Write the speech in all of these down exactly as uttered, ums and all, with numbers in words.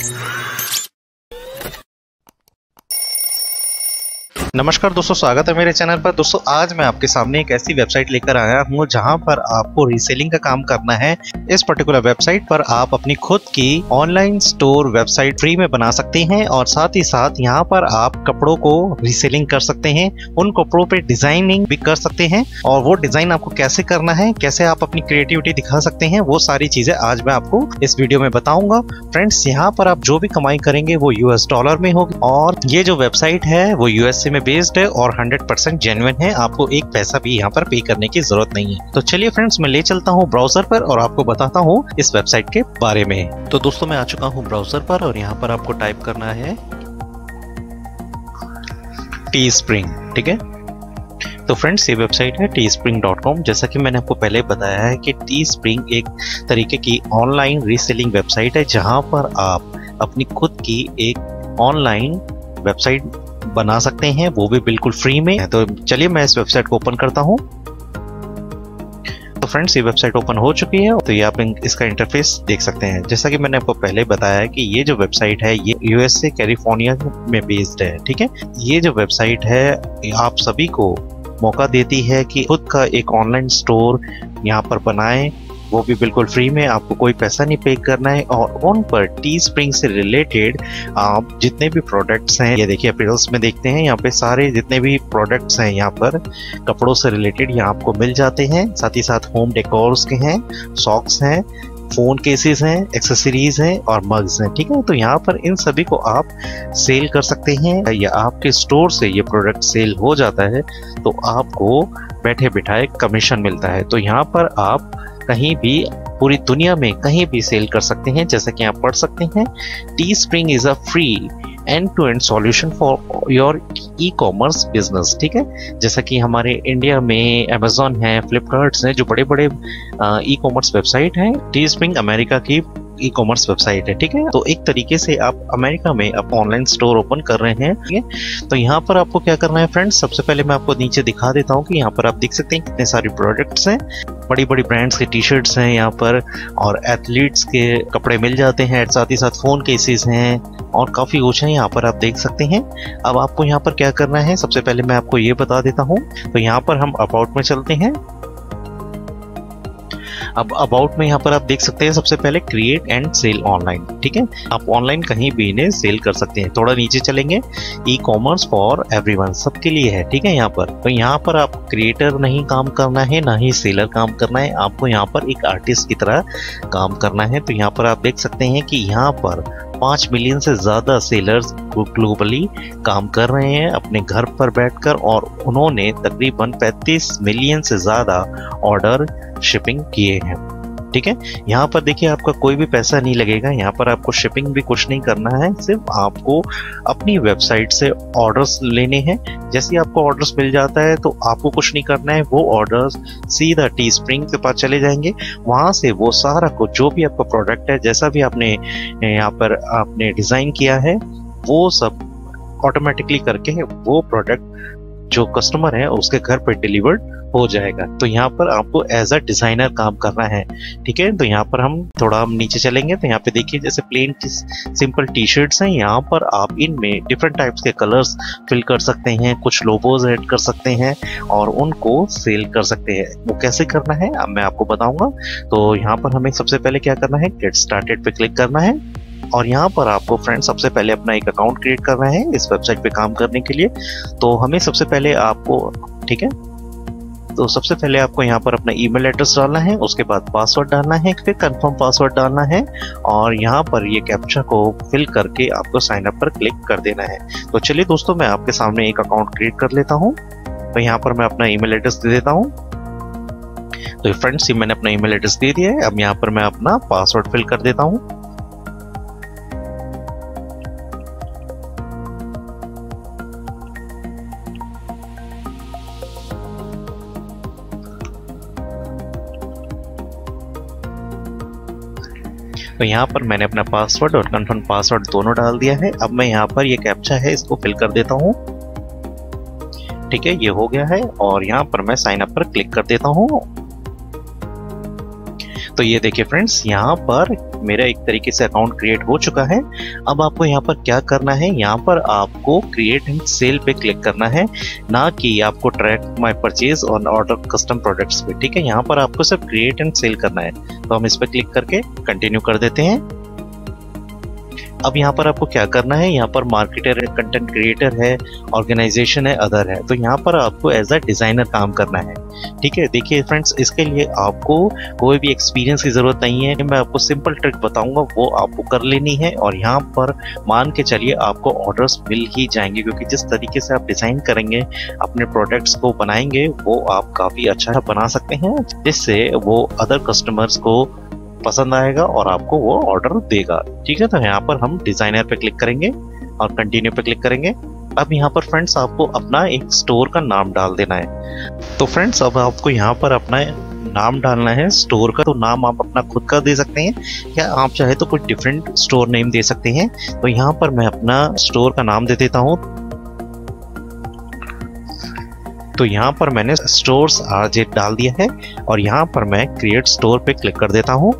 नमस्कार दोस्तों, स्वागत है मेरे चैनल पर। दोस्तों आज मैं आपके सामने एक ऐसी वेबसाइट लेकर आया हूँ जहाँ पर आपको रीसेलिंग का काम करना है। इस पर्टिकुलर वेबसाइट पर आप अपनी खुद की ऑनलाइन स्टोर वेबसाइट फ्री में बना सकते हैं और साथ ही साथ यहाँ पर आप कपड़ों को रीसेलिंग कर सकते हैं, उन कपड़ों पे डिजाइनिंग भी कर सकते हैं और वो डिजाइन आपको कैसे करना है, कैसे आप अपनी क्रिएटिविटी दिखा सकते हैं, वो सारी चीजें आज मैं आपको इस वीडियो में बताऊंगा। फ्रेंड्स, यहाँ पर आप जो भी कमाई करेंगे वो यूएस डॉलर में होगी और ये जो वेबसाइट है वो यूएसए में बेस्ड है और हंड्रेड परसेंट जेन्युइन है। आपको एक पैसा भी यहाँ पर पे करने की जरूरत नहीं है। तो चलिए फ्रेंड्स, मैं ले चलता हूँ ब्राउजर पर और आपको बताता हूँ इस वेबसाइट के बारे में। तो दोस्तों मैं आ चुका हूँ ब्राउजर पर और यहाँ पर आपको टाइप करना है टी स्प्रिंग। ठीक है, तो फ्रेंड्स ये वेबसाइट है टी स्प्रिंग डॉट कॉम। जैसा कि मैंने आपको पहले बताया है कि टी स्प्रिंग एक तरीके की ऑनलाइन रीसेलिंग वेबसाइट है जहां पर आप अपनी खुद की एक ऑनलाइन वेबसाइट बना सकते हैं, वो भी बिल्कुल फ्री में। तो चलिए मैं इस वेबसाइट को ओपन करता हूं। तो फ्रेंड्स ये वेबसाइट ओपन हो चुकी है। तो ये आप इसका इंटरफेस देख सकते हैं। जैसा कि मैंने आपको पहले बताया है कि ये जो वेबसाइट है ये यूएसए कैलिफोर्निया में बेस्ड है। ठीक है, ये जो वेबसाइट है आप सभी को मौका देती है कि खुद का एक ऑनलाइन स्टोर यहाँ पर बनाएं, वो भी बिल्कुल फ्री में। आपको कोई पैसा नहीं पे करना है और उन पर टी स्प्रिंग से रिलेटेड आप जितने भी प्रोडक्ट्स हैं, ये देखिए अपीयर्स में देखते हैं, यहाँ पे सारे जितने भी प्रोडक्ट्स हैं यहाँ पर कपड़ों से रिलेटेड यहाँ आपको मिल जाते हैं। साथ ही साथ होम डेकोर्स के हैं, सॉक्स हैं, फोन केसेस हैं, एक्सेसरीज हैं और मग्स हैं। ठीक है, तो यहाँ पर इन सभी को आप सेल कर सकते हैं या आपके स्टोर से ये प्रोडक्ट सेल हो जाता है तो आपको बैठे बिठाए कमीशन मिलता है। तो यहाँ पर आप कहीं भी पूरी दुनिया में कहीं भी सेल कर सकते हैं। जैसा कि आप पढ़ सकते हैं, Teespring is a free end to end solution for your e commerce business. ठीक है, जैसा कि हमारे इंडिया में अमेजोन है, फ्लिपकार्ट है, जो बड़े बड़े ई कॉमर्स वेबसाइट हैं, टी स्प्रिंग अमेरिका की ई कॉमर्स वेबसाइट है। ठीक है, तो एक तरीके से आप अमेरिका में आप ऑनलाइन स्टोर ओपन कर रहे हैं। ठीक है, तो यहाँ पर आपको क्या करना है फ्रेंड्स, सबसे पहले मैं आपको नीचे दिखा देता हूँ कि यहाँ पर आप देख सकते हैं कितने सारे प्रोडक्ट्स हैं। बड़ी बड़ी ब्रांड्स के टी शर्ट्स हैं यहाँ पर और एथलीट्स के कपड़े मिल जाते हैं, साथ ही साथ फोन केसेस हैं और काफी कुछ है यहाँ पर आप देख सकते हैं। अब आपको यहाँ पर क्या करना है, सबसे पहले मैं आपको ये बता देता हूँ। तो यहाँ पर हम अबाउट में चलते हैं। अब अबाउट में यहाँ पर आप देख सकते हैं सबसे पहले क्रिएट एंड सेल ऑनलाइन। ठीक है, आप ऑनलाइन कहीं भी इन्हें सेल कर सकते हैं। थोड़ा नीचे चलेंगे, ई कॉमर्स फॉर एवरीवन, सबके लिए है। ठीक है, यहाँ पर तो यहाँ पर आप क्रिएटर नहीं काम करना है, ना ही सेलर काम करना है, आपको यहाँ पर एक आर्टिस्ट की तरह काम करना है। तो यहाँ पर आप देख सकते हैं कि यहाँ पर पाँच मिलियन से ज्यादा सेलर्स ग्लोबली काम कर रहे हैं अपने घर पर बैठकर और उन्होंने तकरीबन पैंतीस मिलियन से ज्यादा ऑर्डर शिपिंग किए हैं। ठीक है, यहाँ पर देखिए आपका कोई भी पैसा नहीं लगेगा, यहाँ पर आपको शिपिंग भी कुछ नहीं करना है, सिर्फ आपको अपनी वेबसाइट से ऑर्डर्स लेने हैं। जैसे आपको ऑर्डर्स मिल जाता है तो आपको कुछ नहीं करना है, वो ऑर्डर्स सीधा टी स्प्रिंग के पास चले जाएंगे। वहां से वो सारा कुछ जो भी आपका प्रोडक्ट है, जैसा भी आपने यहाँ पर आपने डिजाइन किया है, वो सब ऑटोमेटिकली करके वो प्रोडक्ट जो कस्टमर है उसके घर पर डिलीवर्ड हो जाएगा। तो यहाँ पर आपको एज अ डिजाइनर काम करना है। ठीक है, तो यहाँ पर हम थोड़ा हम नीचे चलेंगे तो यहाँ पे देखिए जैसे प्लेन सिंपल टी शर्ट्स हैं, यहाँ पर आप इनमें डिफरेंट टाइप्स के कलर्स फिल कर सकते हैं, कुछ लोगोज ऐड कर सकते हैं और उनको सेल कर सकते हैं। वो कैसे करना है अब मैं आपको बताऊंगा। तो यहाँ पर हमें सबसे पहले क्या करना है, गेट स्टार्टेड पे क्लिक करना है और यहाँ पर आपको फ्रेंड्स सबसे पहले अपना एक अकाउंट क्रिएट करना है इस वेबसाइट पे काम करने के लिए। तो हमें सबसे पहले आपको, ठीक है, तो सबसे पहले आपको यहाँ पर अपना ईमेल एड्रेस डालना है, उसके बाद पासवर्ड डालना है, फिर कंफर्म पासवर्ड डालना है और यहाँ पर ये कैप्चा को फिल करके आपको साइन अप पर क्लिक कर देना है। तो चलिए दोस्तों, मैं आपके सामने एक अकाउंट क्रिएट कर लेता हूँ। तो यहाँ पर मैं अपना ईमेल एड्रेस दे देता हूँ। तो फ्रेंड्स मैंने अपना ईमेल एड्रेस दे दिया है। अब यहाँ पर मैं अपना पासवर्ड फिल कर देता हूँ। तो यहाँ पर मैंने अपना पासवर्ड और कंफर्म पासवर्ड दोनों डाल दिया है। अब मैं यहाँ पर ये कैप्चा है इसको फिल कर देता हूँ। ठीक है, ये हो गया है और यहाँ पर मैं साइन अप पर क्लिक कर देता हूँ। तो ये देखिए फ्रेंड्स, यहाँ पर मेरा एक तरीके से अकाउंट क्रिएट हो चुका है। अब आपको यहाँ पर क्या करना है, यहाँ पर आपको क्रिएट एंड सेल पे क्लिक करना है, ना कि आपको ट्रैक माय परचेज और ऑर्डर कस्टम प्रोडक्ट्स पे। ठीक है, यहाँ पर आपको सिर्फ क्रिएट एंड सेल करना है। तो हम इस पर क्लिक करके कंटिन्यू कर देते हैं। अब यहाँ पर आपको क्या करना है, यहाँ पर मार्केटर है, कंटेंट क्रिएटर है, ऑर्गेनाइजेशन है, अदर है। तो यहाँ पर आपको एज अ डिजाइनर काम करना है। ठीक है, देखिए फ्रेंड्स, इसके लिए आपको कोई भी एक्सपीरियंस की जरूरत नहीं है। मैं आपको सिंपल ट्रिक बताऊंगा, वो आपको कर लेनी है और यहाँ पर मान के चलिए आपको ऑर्डर्स मिल ही जाएंगे, क्योंकि जिस तरीके से आप डिजाइन करेंगे, अपने प्रोडक्ट्स को बनाएंगे, वो आप काफी अच्छा बना सकते हैं, जिससे वो अदर कस्टमर्स को पसंद आएगा और आपको वो ऑर्डर देगा। ठीक है, तो यहाँ पर हम डिजाइनर पे क्लिक करेंगे और कंटिन्यू पे क्लिक करेंगे। अब यहाँ पर फ्रेंड्स आपको अपना एक स्टोर का नाम डाल देना है। तो फ्रेंड्स अब आपको यहाँ पर अपना नाम डालना है स्टोर का। तो नाम आप अपना खुद का दे सकते हैं या आप चाहे तो कोई डिफरेंट स्टोर नेम दे सकते हैं। तो यहाँ पर मैं अपना स्टोर का नाम दे देता हूँ। तो यहाँ पर मैंने स्टोर्स आरजे डाल दिया है और यहाँ पर मैं क्रिएट स्टोर पे क्लिक कर देता हूँ।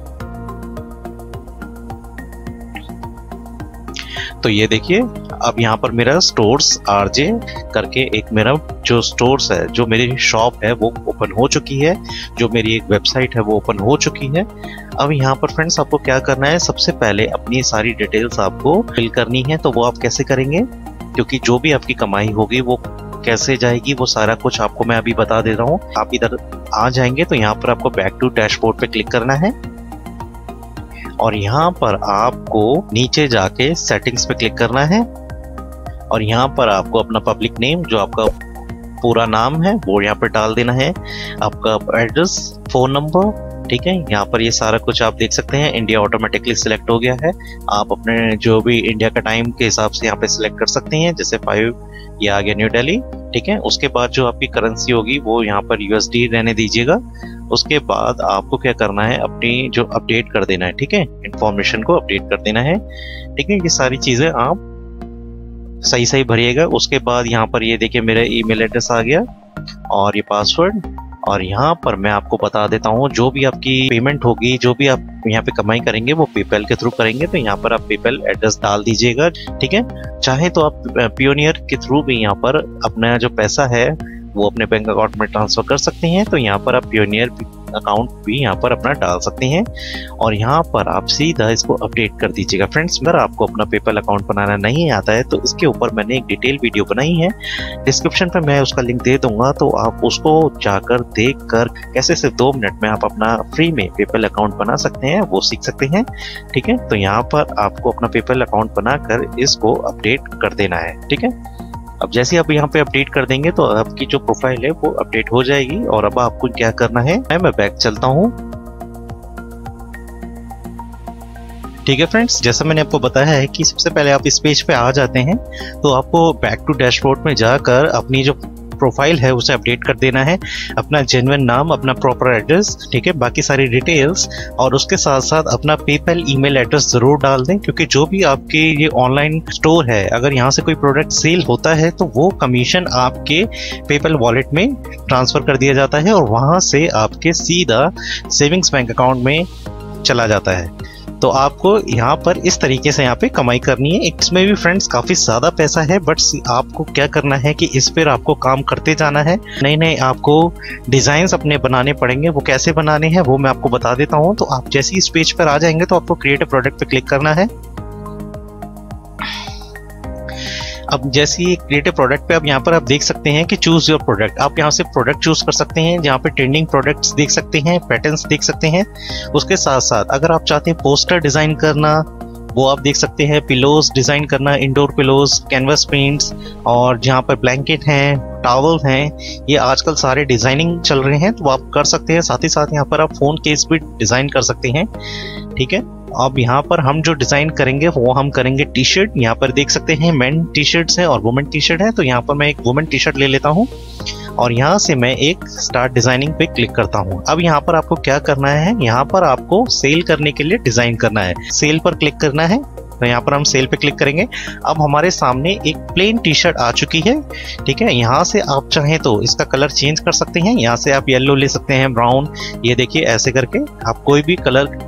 तो ये देखिए, अब यहाँ पर मेरा स्टोर्स आरजे करके एक मेरा जो स्टोर्स है, जो मेरी शॉप है, वो ओपन हो चुकी है। जो मेरी एक वेबसाइट है वो ओपन हो चुकी है। अब यहाँ पर फ्रेंड्स आपको क्या करना है, सबसे पहले अपनी सारी डिटेल्स आपको फिल करनी है। तो वो आप कैसे करेंगे, क्योंकि जो भी आपकी कमाई होगी वो कैसे जाएगी, वो सारा कुछ आपको मैं अभी बता दे रहा हूँ। आप इधर आ जाएंगे तो यहाँ पर आपको बैक टू डैशबोर्ड पे क्लिक करना है और यहाँ पर आपको नीचे जाके सेटिंग्स पे क्लिक करना है और यहाँ पर आपको अपना पब्लिक नेम, जो आपका पूरा नाम है, वो यहाँ पर डाल देना है। आपका एड्रेस, फोन नंबर, ठीक है, यहाँ पर ये सारा कुछ आप देख सकते हैं। इंडिया ऑटोमेटिकली सिलेक्ट हो गया है। आप अपने जो भी इंडिया का टाइम के हिसाब से यहाँ पे सिलेक्ट कर सकते हैं, जैसे फाइव ये आ गया न्यू दिल्ली। ठीक है, उसके बाद जो आपकी करेंसी होगी वो यहाँ पर यूएसडी रहने दीजिएगा। उसके बाद आपको क्या करना है, अपनी जो अपडेट कर देना है। ठीक है, इंफॉर्मेशन को अपडेट कर देना है। ठीक है, ये सारी चीजें आप सही सही भरिएगा। उसके बाद यहाँ पर ये देखिए मेरा ईमेल एड्रेस आ गया और ये पासवर्ड। और यहाँ पर मैं आपको बता देता हूँ, जो भी आपकी पेमेंट होगी, जो भी आप यहाँ पे कमाई करेंगे, वो पेपैल के थ्रू करेंगे। तो यहाँ पर आप पेपैल एड्रेस डाल दीजिएगा। ठीक है, चाहे तो आप पियोनियर के थ्रू भी यहाँ पर अपना जो पैसा है वो अपने बैंक अकाउंट में ट्रांसफर कर सकते हैं। तो यहाँ पर आप पियोनियर अकाउंट भी यहाँ पर अपना डाल सकते हैं और यहाँ पर आप सीधा इसको अपडेट कर दीजिएगा। फ्रेंड्स, अगर आपको अपना पेपैल अकाउंट बनाना नहीं आता है तो इसके ऊपर मैंने एक डिटेल वीडियो बनाई है, डिस्क्रिप्शन पे मैं उसका लिंक दे दूंगा। तो आप उसको जाकर देख कर कैसे सिर्फ दो मिनट में आप अपना फ्री में पेपैल अकाउंट बना सकते हैं, वो सीख सकते हैं। ठीक है, तो यहाँ पर आपको अपना पेपैल अकाउंट बनाकर इसको अपडेट कर देना है। ठीक है, अब जैसे आप यहाँ पे अपडेट कर देंगे तो आपकी जो प्रोफाइल है वो अपडेट हो जाएगी। और अब आपको क्या करना है, मैं बैक चलता हूँ। ठीक है फ्रेंड्स, जैसा मैंने आपको बताया है कि सबसे पहले आप इस पेज पे आ जाते हैं तो आपको बैक टू डैशबोर्ड में जाकर अपनी जो प्रोफाइल है उसे अपडेट कर देना है। अपना जेन्युइन नाम, अपना प्रॉपर एड्रेस, ठीक है, बाकी सारी डिटेल्स और उसके साथ साथ अपना पेपैल ईमेल एड्रेस जरूर डाल दें, क्योंकि जो भी आपके ये ऑनलाइन स्टोर है, अगर यहाँ से कोई प्रोडक्ट सेल होता है तो वो कमीशन आपके पेपैल वॉलेट में ट्रांसफर कर दिया जाता है और वहां से आपके सीधा सेविंग्स बैंक अकाउंट में चला जाता है। तो आपको यहाँ पर इस तरीके से यहाँ पे कमाई करनी है। इसमें भी फ्रेंड्स काफी ज्यादा पैसा है, बट आपको क्या करना है कि इस पर आपको काम करते जाना है। नए नए आपको डिजाइन्स अपने बनाने पड़ेंगे। वो कैसे बनाने हैं वो मैं आपको बता देता हूँ। तो आप जैसे ही इस पेज पर आ जाएंगे तो आपको क्रिएट अ प्रोडक्ट पे क्लिक करना है। अब जैसे ही क्रिएटिव प्रोडक्ट पे अब यहाँ पर आप देख सकते हैं कि चूज योर प्रोडक्ट। आप यहाँ से प्रोडक्ट चूज कर सकते हैं, जहाँ पे ट्रेंडिंग प्रोडक्ट्स देख सकते हैं, पैटर्न्स देख सकते हैं। उसके साथ साथ अगर आप चाहते हैं पोस्टर डिजाइन करना, वो आप देख सकते हैं। पिलोज डिजाइन करना, इंडोर पिलोज, कैनवस पेंट्स और जहाँ पर ब्लैंकेट हैं, टॉवल हैं, ये आजकल सारे डिजाइनिंग चल रहे हैं तो आप कर सकते हैं। साथ ही साथ यहाँ पर आप फोन केस भी डिजाइन कर सकते हैं। ठीक है, अब यहाँ पर हम जो डिजाइन करेंगे वो हम करेंगे टी शर्ट। यहाँ पर देख सकते हैं मेन टी शर्ट्स है और वुमेन टी शर्ट है। तो यहाँ पर मैं एक वुमेन टी शर्ट ले लेता हूँ और यहाँ से मैं एक स्टार्ट डिजाइनिंग पे क्लिक करता हूँ। अब यहाँ पर आपको क्या करना है, यहाँ पर आपको सेल करने के लिए डिजाइन करना है। सेल पर क्लिक करना है, तो यहाँ पर हम सेल पे क्लिक करेंगे। अब हमारे सामने एक प्लेन टी शर्ट आ चुकी है। ठीक है, यहाँ से आप चाहें तो इसका कलर चेंज कर सकते हैं। यहाँ से आप येलो ले सकते हैं, ब्राउन, ये देखिए ऐसे करके आप कोई भी कलर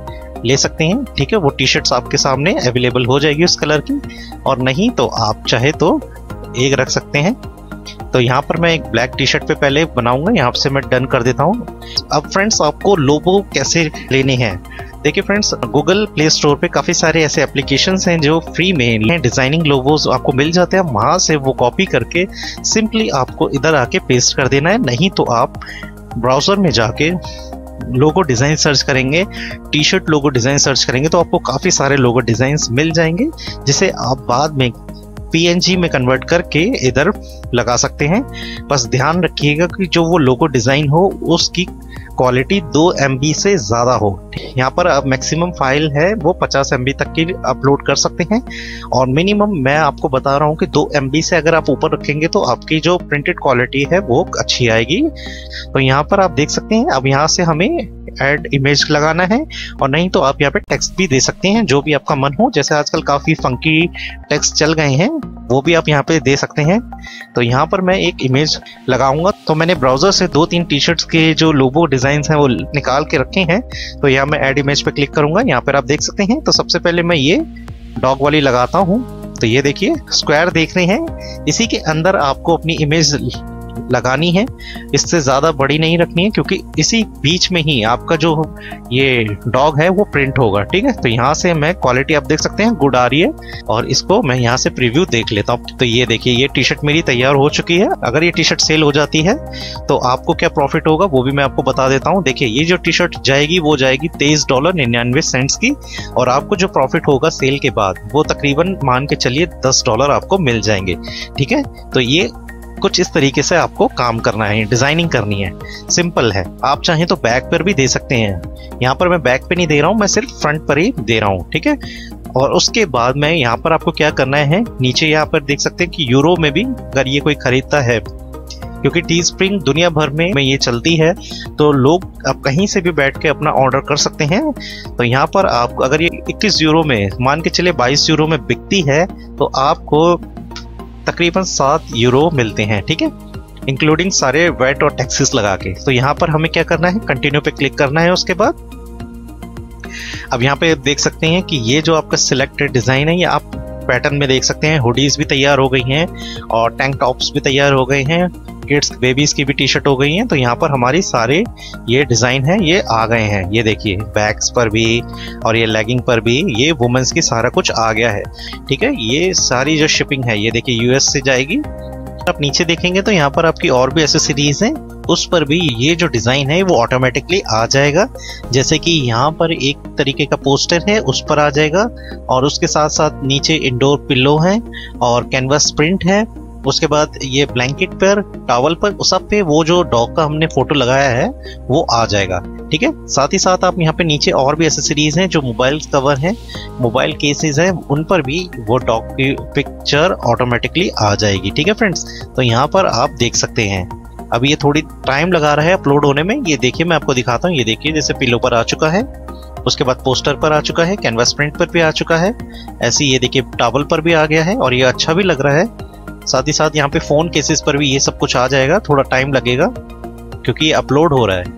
ले सकते हैं, ठीक है। वो टी शर्ट्स आपके सामने अवेलेबल हो जाएगी उस कलर की, और नहीं तो आप चाहे तो एक रख सकते हैं। तो यहाँ पर मैं एक ब्लैक टी शर्ट पे पहले बनाऊंगा, यहाँ से मैं डन कर देता हूँ। अब फ्रेंड्स आपको लोगो कैसे लेने हैं, देखिए फ्रेंड्स, गूगल प्ले स्टोर पे काफ़ी सारे ऐसे एप्लीकेशंस हैं जो फ्री में डिज़ाइनिंग लोगोस आपको मिल जाते हैं। वहाँ से वो कॉपी करके सिंपली आपको इधर आके पेस्ट कर देना है। नहीं तो आप ब्राउज़र में जाके लोगो डिज़ाइन सर्च करेंगे, T shirt logo design search करेंगे तो आपको काफ़ी सारे लोगो डिज़ाइंस मिल जाएंगे, जिसे आप बाद में पीएनजी में कन्वर्ट करके इधर लगा सकते हैं। बस ध्यान रखिएगा कि जो वो लोगो डिज़ाइन हो उसकी क्वालिटी दो एम बी से ज़्यादा हो। यहाँ पर अब मैक्सिमम फाइल है वो पचास एम बी तक की अपलोड कर सकते हैं, और मिनिमम मैं आपको बता रहा हूँ कि दो एम बी से अगर आप ऊपर रखेंगे तो आपकी जो प्रिंटेड क्वालिटी है वो अच्छी आएगी। तो यहाँ पर आप देख सकते हैं, अब यहाँ से हमें ऐड इमेज लगाना है, और नहीं तो आप यहाँ पे टेक्स्ट भी दे सकते हैं जो भी आपका मन हो। जैसे आजकल काफ़ी फंकी टेक्स्ट चल गए हैं वो भी आप यहाँ पे दे सकते हैं। तो यहाँ पर मैं एक इमेज लगाऊंगा। तो मैंने ब्राउज़र से दो तीन टी शर्ट्स के जो लोगो डिज़ाइंस हैं वो निकाल के रखे हैं। तो यहाँ मैं ऐड इमेज पे क्लिक करूंगा, यहाँ पर आप देख सकते हैं। तो सबसे पहले मैं ये डॉग वाली लगाता हूँ। तो ये देखिए स्क्वायर देख रहे हैं, इसी के अंदर आपको अपनी इमेज लगानी है, इससे ज़्यादा बड़ी नहीं रखनी है, क्योंकि इसी बीच में ही आपका जो ये डॉग है वो प्रिंट होगा, ठीक है। तो यहाँ से मैं क्वालिटी आप देख सकते हैं गुड आ रही है, और इसको मैं यहाँ से प्रीव्यू देख लेता हूँ। तो ये देखिए ये टी शर्ट मेरी तैयार हो चुकी है। अगर ये टी शर्ट सेल हो जाती है तो आपको क्या प्रॉफिट होगा वो भी मैं आपको बता देता हूँ। देखिए ये जो टी शर्ट जाएगी वो जाएगी तेईस डॉलर निन्यानवे सेंट्स की, और आपको जो प्रॉफिट होगा सेल के बाद वो तकरीबन मान के चलिए दस डॉलर आपको मिल जाएंगे, ठीक है। तो ये कुछ इस तरीके से आपको काम करना है, डिजाइनिंग करनी है, सिंपल है। आप चाहें तो बैक पर भी दे सकते हैं। यहाँ पर मैं बैक पे नहीं दे रहा हूँ, मैं सिर्फ फ्रंट पर ही दे रहा हूँ, ठीक है। और उसके बाद मैं यहाँ पर आपको क्या करना है, नीचे यहाँ पर देख सकते हैं कि यूरो में भी अगर ये कोई खरीदता है, क्योंकि टी स्प्रिंग दुनिया भर में में ये चलती है, तो लोग अब कहीं से भी बैठ के अपना ऑर्डर कर सकते हैं। तो यहाँ पर आप अगर ये इक्कीस यूरो में मान के चले बाईस यूरो में बिकती है तो आपको तकरीबन सात यूरो मिलते हैं, ठीक है, इंक्लूडिंग सारे वेट और टैक्सेस लगा के। तो यहाँ पर हमें क्या करना है, कंटिन्यू पे क्लिक करना है। उसके बाद अब यहाँ पे देख सकते हैं कि ये जो आपका सिलेक्टेड डिज़ाइन है ये आप पैटर्न में देख सकते हैं। हुडीज भी तैयार हो गई हैं और टैंक टॉप्स भी तैयार हो गए हैं, किड्स बेबीज की भी टी शर्ट हो गई हैं। तो यहाँ पर हमारी सारे ये डिज़ाइन है ये आ गए हैं। ये देखिए बैग्स पर भी और ये लेगिंग पर भी ये वुमेन्स की सारा कुछ आ गया है, ठीक है। ये सारी जो शिपिंग है ये देखिए यूएस से जाएगी। आप नीचे देखेंगे तो यहाँ पर आपकी और भी एसेसरीज हैं, उस पर भी ये जो डिज़ाइन है वो ऑटोमेटिकली आ जाएगा। जैसे कि यहाँ पर एक तरीके का पोस्टर है उस पर आ जाएगा, और उसके साथ साथ नीचे इंडोर पिलो है और कैनवास प्रिंट है। उसके बाद ये ब्लैंकेट पर, टॉवल पर, उस सब पे वो जो डॉग का हमने फोटो लगाया है वो आ जाएगा, ठीक है। साथ ही साथ आप यहाँ पे नीचे और भी एसेसरीज हैं, जो मोबाइल कवर हैं, मोबाइल केसेस हैं, उन पर भी वो डॉग की पिक्चर ऑटोमेटिकली आ जाएगी, ठीक है फ्रेंड्स। तो यहाँ पर आप देख सकते हैं। अब ये थोड़ी टाइम लगा रहा है अपलोड होने में। ये देखिए मैं आपको दिखाता हूँ। ये देखिए जैसे पिलो पर आ चुका है, उसके बाद पोस्टर पर आ चुका है, कैनवास प्रिंट पर भी आ चुका है, ऐसे ये देखिए टॉवल पर भी आ गया है और ये अच्छा भी लग रहा है। साथ ही साथ यहाँ पे फ़ोन केसेस पर भी ये सब कुछ आ जाएगा। थोड़ा टाइम लगेगा क्योंकि ये अपलोड हो रहा है,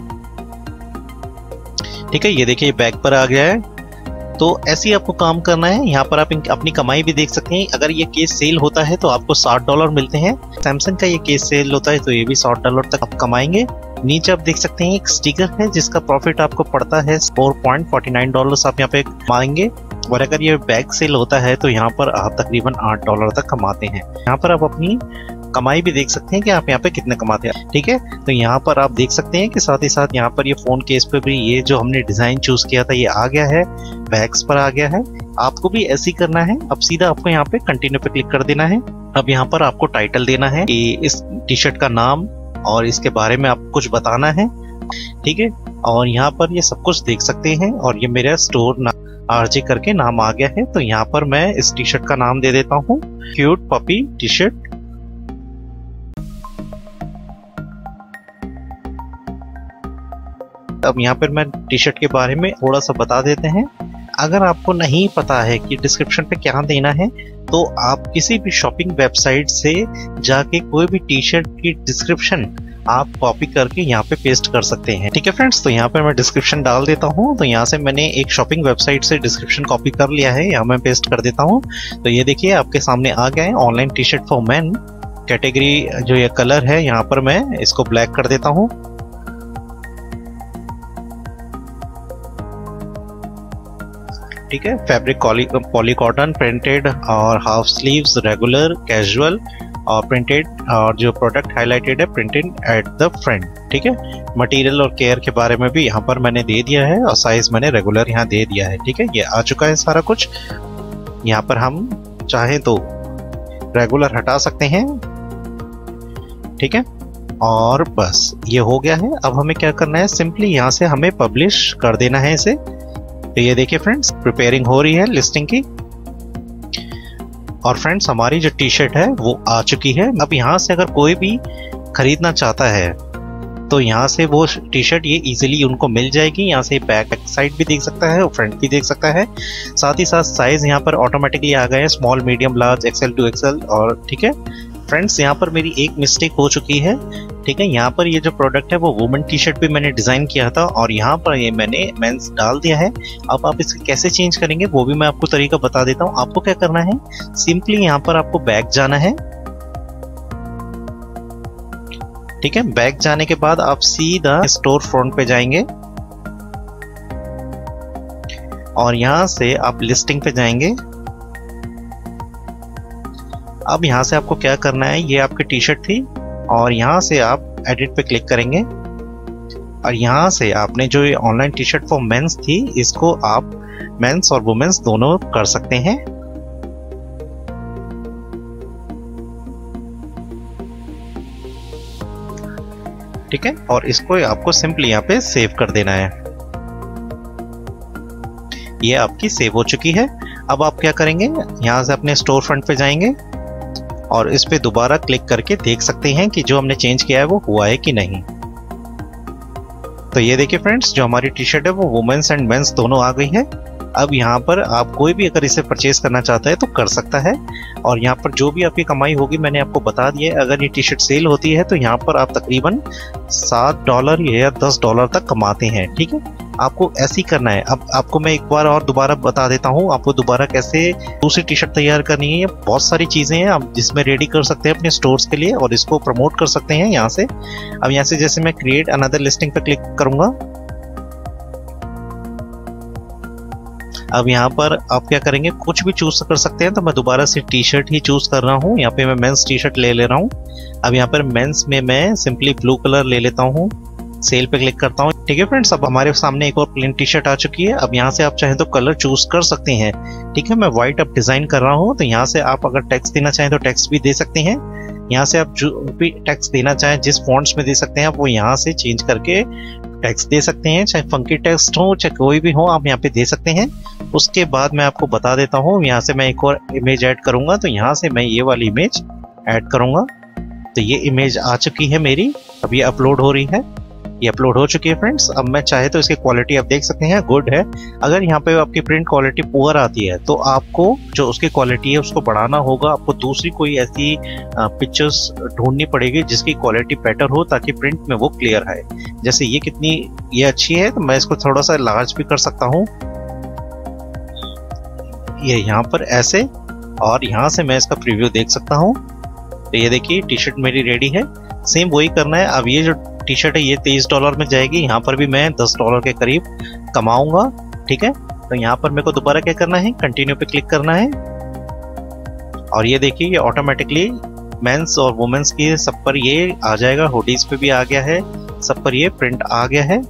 ठीक है। ये देखिए बैग पर आ गया है। तो ऐसे ही आपको काम करना है। यहाँ पर आप अपनी कमाई भी देख सकते हैं। अगर ये केस सेल होता है तो आपको साठ डॉलर मिलते हैं। सैमसंग का ये केस सेल होता है तो ये भी साठ डॉलर तक आप कमाएंगे। नीचे आप देख सकते हैं एक स्टिकर है जिसका प्रॉफिट आपको पड़ता है four point forty nine dollar आप यहाँ पे कमाएंगे। और अगर ये बैग सेल होता है तो यहाँ पर आप तकरीबन आठ डॉलर तक कमाते हैं। यहाँ पर आप अपनी कमाई भी देख सकते हैं कि आप यहाँ पे कितने कमाते हैं, ठीक है। तो यहाँ पर आप देख सकते हैं कि साथ ही साथ यहाँ पर ये फोन केस पे भी ये जो हमने डिजाइन चूज किया था ये आ गया है, बैग्स पर आ गया है। आपको भी ऐसे ही करना है। अब सीधा आपको यहाँ पे कंटिन्यू पे क्लिक कर देना है। अब यहाँ पर आपको टाइटल देना है कि इस टी शर्ट का नाम और इसके बारे में आपको कुछ बताना है, ठीक है। और यहाँ पर ये सब कुछ देख सकते हैं। और ये मेरा स्टोर आरजे करके नाम आ गया है। तो यहाँ पर मैं इस टी शर्ट का नाम दे देता हूँ क्यूट पपी टी शर्ट। अब यहाँ पर मैं टी शर्ट के बारे में थोड़ा सा बता देते हैं। अगर आपको नहीं पता है कि डिस्क्रिप्शन पे क्या देना है तो आप किसी भी शॉपिंग वेबसाइट से जाके कोई भी टी शर्ट की डिस्क्रिप्शन आप कॉपी करके यहाँ पे पेस्ट कर सकते हैं। ठीक है फ्रेंड्स, तो यहाँ पे मैं डिस्क्रिप्शन डाल देता हूँ। तो यहाँ से मैंने एक शॉपिंग वेबसाइट से डिस्क्रिप्शन कॉपी कर लिया है, यहाँ मैं पेस्ट कर देता हूँ। तो ये देखिए आपके सामने आ गया है online T shirt for men. Category जो ये कलर है यहाँ पर मैं इसको ब्लैक कर देता हूँ। ठीक है, फैब्रिक पॉली कॉटन, प्रिंटेड और हाफ स्लीव्स, रेगुलर, कैजुअल और प्रिंटेड, और जो प्रोडक्ट हाईलाइटेड है प्रिंटेड एट द फ्रंट। ठीक है, मटेरियल और केयर के बारे में भी यहाँ पर मैंने दे दिया है और साइज मैंने रेगुलर यहाँ दे दिया है। ठीक है, ये आ चुका है सारा कुछ। यहाँ पर हम चाहें तो रेगुलर हटा सकते हैं। ठीक है, और बस ये हो गया है। अब हमें क्या करना है, सिंपली यहाँ से हमें पब्लिश कर देना है इसे। तो ये देखिए फ्रेंड्स, प्रिपेयरिंग हो रही है लिस्टिंग की। और फ्रेंड्स हमारी जो टी शर्ट है वो आ चुकी है। अब यहाँ से अगर कोई भी खरीदना चाहता है तो यहाँ से वो टी शर्ट ये इजीली उनको मिल जाएगी। यहाँ से बैक साइड भी देख सकता है और फ्रंट भी देख सकता है। साथ ही साथ साइज यहाँ पर ऑटोमेटिकली आ गए हैं, small, medium, large, XL two XL. और ठीक है फ्रेंड्स, यहाँ पर मेरी एक मिस्टेक हो चुकी है। ठीक है, यहाँ पर ये जो प्रोडक्ट है वो वुमेन टी शर्ट भी मैंने डिजाइन किया था और यहाँ पर ये मैंने मेंस डाल दिया है। अब आप इसे कैसे चेंज करेंगे वो भी मैं आपको तरीका बता देता हूँ। आपको क्या करना है, सिंपली यहाँ पर आपको बैक जाना है। ठीक है, बैक जाने के बाद आप सीधा स्टोर फ्रंट पे जाएंगे और यहाँ से आप लिस्टिंग पे जाएंगे। अब यहाँ से आपको क्या करना है, ये आपकी टी शर्ट थी और यहाँ से आप एडिट पे क्लिक करेंगे और यहाँ से आपने जो ये online T shirt for mens थी इसको आप मेंस और वुमेन्स दोनों कर सकते हैं। ठीक है, और इसको आपको सिंपली यहाँ पे सेव कर देना है। ये आपकी सेव हो चुकी है। अब आप क्या करेंगे, यहाँ से अपने स्टोर फ्रंट पे जाएंगे और इस पे दोबारा क्लिक करके देख सकते हैं कि जो हमने चेंज किया है वो हुआ है कि नहीं। तो ये देखिए फ्रेंड्स, जो हमारी टी शर्ट है वो वुमेन्स एंड मेंस दोनों आ गई है। अब यहाँ पर आप कोई भी अगर इसे परचेज करना चाहता है तो कर सकता है और यहाँ पर जो भी आपकी कमाई होगी मैंने आपको बता दिया है। अगर ये टी शर्ट सेल होती है तो यहाँ पर आप तकरीबन सात डॉलर या दस डॉलर तक कमाते हैं। ठीक है, आपको ऐसे ही करना है। अब आपको मैं एक बार और दोबारा बता देता हूँ आपको दोबारा कैसे दूसरी टी शर्ट तैयार करनी है। बहुत सारी चीजें हैं आप जिसमें रेडी कर सकते हैं अपने स्टोर्स के लिए और इसको प्रमोट कर सकते हैं यहाँ से। अब यहाँ से जैसे मैं क्रिएट अनदर लिस्टिंग पे क्लिक करूंगा, अब यहाँ पर आप क्या करेंगे, कुछ भी चूज कर सकते हैं। तो मैं दोबारा से टी शर्ट ही चूज कर रहा हूँ। यहाँ पे मैं मेंस टी शर्ट ले ले रहा हूँ। अब यहाँ पर मेंस में मैं सिंपली ब्लू कलर ले लेता हूँ, सेल पे क्लिक करता हूँ। ठीक है फ्रेंड्स, अब हमारे सामने एक और प्लेन टी शर्ट आ चुकी है। अब यहाँ से आप चाहें तो कलर चूज कर सकते हैं। ठीक है, मैं व्हाइट अब डिजाइन कर रहा हूँ। तो यहाँ से आप अगर टेक्स्ट देना चाहें तो टेक्स्ट भी दे सकते हैं। यहाँ से आप जो भी टेक्स्ट देना चाहें जिस फॉन्ट्स में दे सकते हैं आप वो यहाँ से चेंज करके टेक्स्ट दे सकते हैं। चाहे फंकी टेक्स्ट हो चाहे कोई भी हो आप यहाँ पे दे सकते हैं। उसके बाद मैं आपको बता देता हूँ, यहाँ से मैं एक और इमेज ऐड करूंगा। तो यहाँ से मैं ये वाली इमेज ऐड करूंगा। तो ये इमेज आ चुकी है मेरी, अब ये अपलोड हो रही है। ये अपलोड हो चुकी है फ्रेंड्स। अब मैं चाहे तो इसकी क्वालिटी आप देख सकते हैं, गुड है। अगर यहाँ पे आपकी प्रिंट क्वालिटी पुअर आती है तो आपको जो उसकी क्वालिटी है उसको बढ़ाना होगा। आपको दूसरी कोई ऐसी पिक्चर्स ढूंढनी पड़ेगी जिसकी क्वालिटी बेटर हो ताकि प्रिंट में वो क्लियर आए। जैसे ये कितनी ये अच्छी है तो मैं इसको थोड़ा सा लार्ज भी कर सकता हूँ, ये यहाँ पर ऐसे, और यहाँ से मैं इसका प्रीव्यू देख सकता हूँ। तो ये देखिए टी शर्ट मेरी रेडी है। सेम वही करना है। अब ये जो टी शर्ट है ये तेईस डॉलर में जाएगी। यहाँ पर भी मैं दस डॉलर के करीब कमाऊंगा। ठीक है, तो यहाँ पर मेरे को दोबारा क्या करना है, कंटिन्यू पे क्लिक करना है और ये देखिए ये ऑटोमेटिकली मेंस और वुमेन्स की सब पर ये आ जाएगा। हुडीज पे भी आ गया है, सब पर ये प्रिंट आ गया है।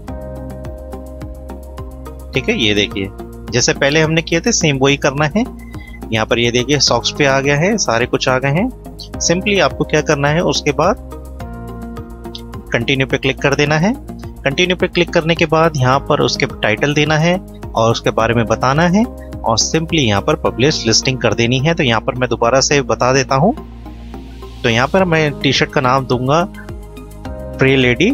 ठीक है, ये देखिए जैसे पहले हमने किए थे सेम वही करना है। यहाँ पर ये देखिए सॉक्स पे आ गया है, सारे कुछ आ गए हैं। सिंपली आपको क्या करना है, उसके बाद कंटिन्यू पे क्लिक कर देना है। कंटिन्यू पे क्लिक करने के बाद यहाँ पर उसके टाइटल देना है और उसके बारे में बताना है और सिंपली यहाँ पर पब्लिश लिस्टिंग कर देनी है। तो यहाँ पर मैं दोबारा से बता देता हूँ। तो यहाँ पर मैं टी शर्ट का नाम दूंगा प्रे लेडी।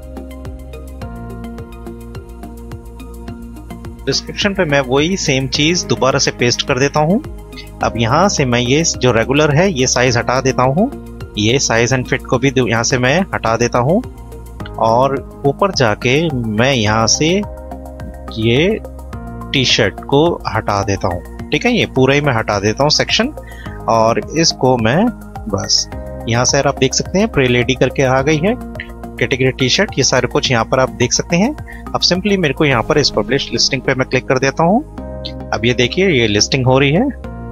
डिस्क्रिप्शन पे मैं वही सेम चीज दोबारा से पेस्ट कर देता हूँ। अब यहाँ से मैं ये जो रेगुलर है ये साइज हटा देता हूँ ये साइज एंड फिट को भी यहाँ से मैं हटा देता हूँ और ऊपर जाके मैं यहाँ से ये टी शर्ट को हटा देता हूँ। ठीक है, ये पूरा ही मैं हटा देता हूँ सेक्शन और इसको मैं बस यहाँ से आप देख सकते हैं प्रे लेडी करके आ गई है कैटेगरी टी शर्ट, ये सारे कुछ यहाँ पर आप देख सकते हैं। अब सिंपली मेरे को यहाँ पर इस पब्लिश लिस्टिंग पे मैं क्लिक कर देता हूँ। अब ये देखिए ये लिस्टिंग हो रही है,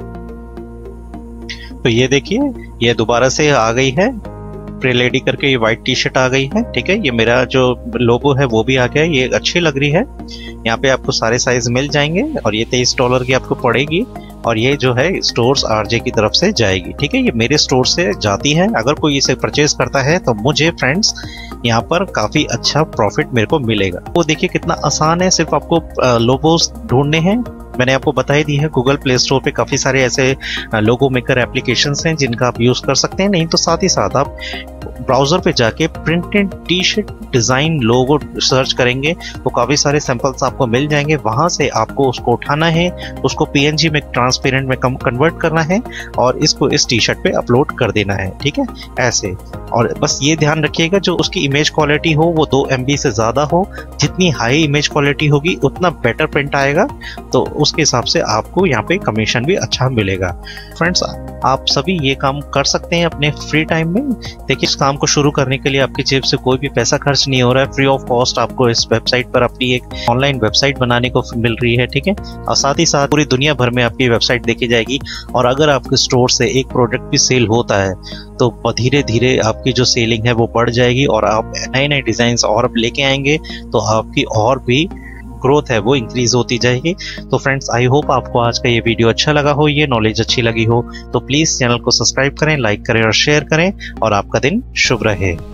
तो ये देखिए ये दोबारा से आ गई है प्रे लेडी करके, ये वाइट टी शर्ट आ गई है। ठीक है, ये मेरा जो लोगो है वो भी आ गया है, ये अच्छी लग रही है। यहाँ पे आपको सारे साइज मिल जाएंगे और ये तेईस डॉलर की आपको पड़ेगी और ये जो है स्टोर्स आरजे की तरफ से जाएगी। ठीक है, ये मेरे स्टोर से जाती है। अगर कोई इसे परचेज करता है तो मुझे फ्रेंड्स यहाँ पर काफी अच्छा प्रॉफिट मेरे को मिलेगा। वो देखिए कितना आसान है, सिर्फ आपको लोगोस ढूंढने हैं। मैंने आपको बता ही दी है, गूगल प्ले स्टोर पे काफ़ी सारे ऐसे लोगो मेकर एप्लीकेशंस हैं जिनका आप यूज़ कर सकते हैं। नहीं तो साथ ही साथ आप ब्राउज़र पे जाके printed T shirt design logo search करेंगे तो काफ़ी सारे सैंपल्स आपको मिल जाएंगे। वहाँ से आपको उसको उठाना है, उसको पीएनजी में ट्रांसपेरेंट में कम कन्वर्ट करना है और इसको इस टी शर्ट पे अपलोड कर देना है। ठीक है, ऐसे। और बस ये ध्यान रखिएगा जो उसकी इमेज क्वालिटी हो वो दो एम बी से ज़्यादा हो। जितनी हाई इमेज क्वालिटी होगी उतना बेटर प्रिंट आएगा, तो उसके हिसाब से आपको यहाँ पे कमीशन भी अच्छा मिलेगा। फ्रेंड्स, आप सभी ये काम कर सकते हैं अपने फ्री टाइम में। देखिए, इस काम को शुरू करने के लिए आपकी जेब से कोई भी पैसा खर्च नहीं हो रहा है, फ्री ऑफ कॉस्ट आपको इस वेबसाइट पर अपनी एक ऑनलाइन वेबसाइट बनाने को मिल रही है। ठीक है, और साथ ही साथ पूरी दुनिया भर में आपकी वेबसाइट देखी जाएगी और अगर आपके स्टोर से एक प्रोडक्ट भी सेल होता है तो धीरे धीरे आपकी जो सेलिंग है वो बढ़ जाएगी और आप नए नए डिजाइन और लेके आएंगे तो आपकी और भी ग्रोथ है वो इंक्रीज होती जाएगी। तो फ्रेंड्स, आई होप आपको आज का ये वीडियो अच्छा लगा हो, ये नॉलेज अच्छी लगी हो, तो प्लीज चैनल को सब्सक्राइब करें, लाइक करें और शेयर करें और आपका दिन शुभ रहे।